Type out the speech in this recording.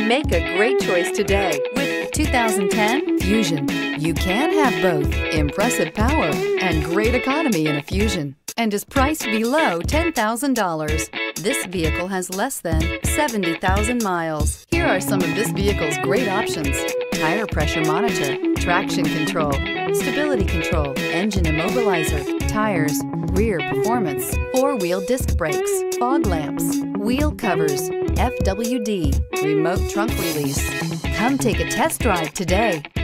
Make a great choice today with 2010 Fusion. You can have both impressive power and great economy in a Fusion, and is priced below $10,000. This vehicle has less than 70,000 miles. Here are some of this vehicle's great options: tire pressure monitor, traction control, stability control, engine immobilizer, tires, rear performance, four-wheel disc brakes, fog lamps, wheel covers, FWD, remote trunk release. Come take a test drive today.